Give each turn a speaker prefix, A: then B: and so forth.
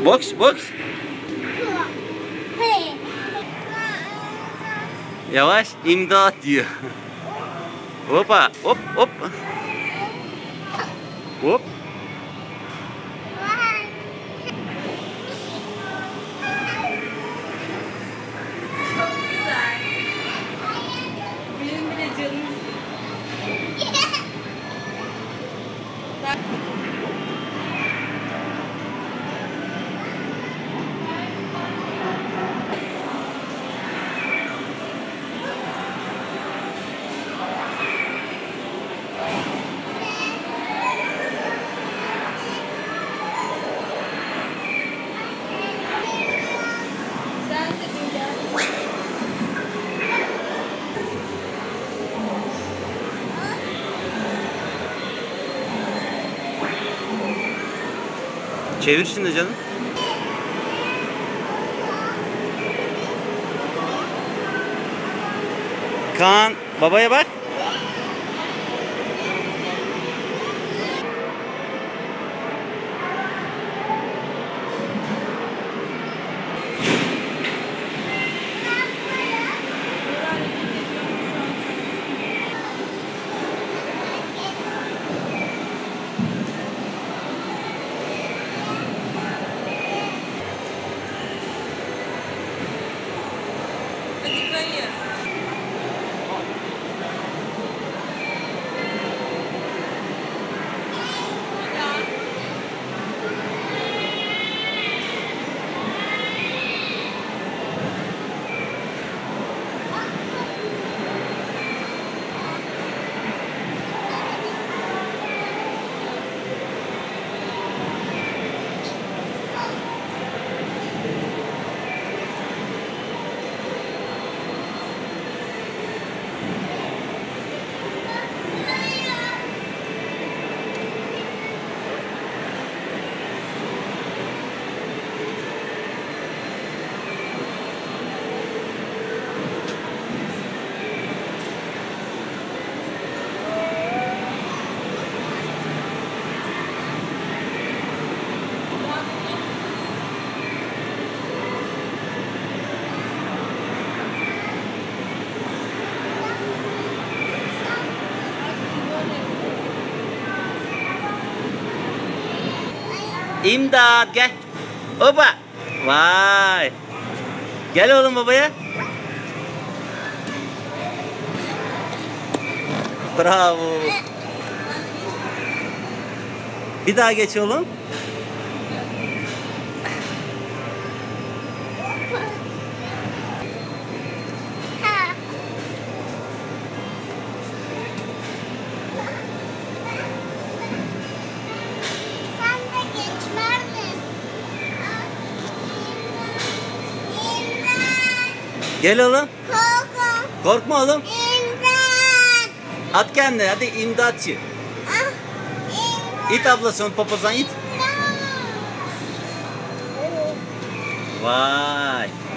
A: Box, box. Yavaş, imdat diyor. Hoppa, hop, hop. Hop.
B: Benim bile canım.
A: Çevir şimdi canım. Kaan, babaya bak.
B: Hadi kayı.
A: İmdat gel. Hoppa. Vay. Gel oğlum babaya. Bravo. Bir daha geç oğlum. Gel oğlum. Korkma oğlum.
C: İmdat.
A: At kendini hadi imdatçı. İt ablasının popozdan it. Vay.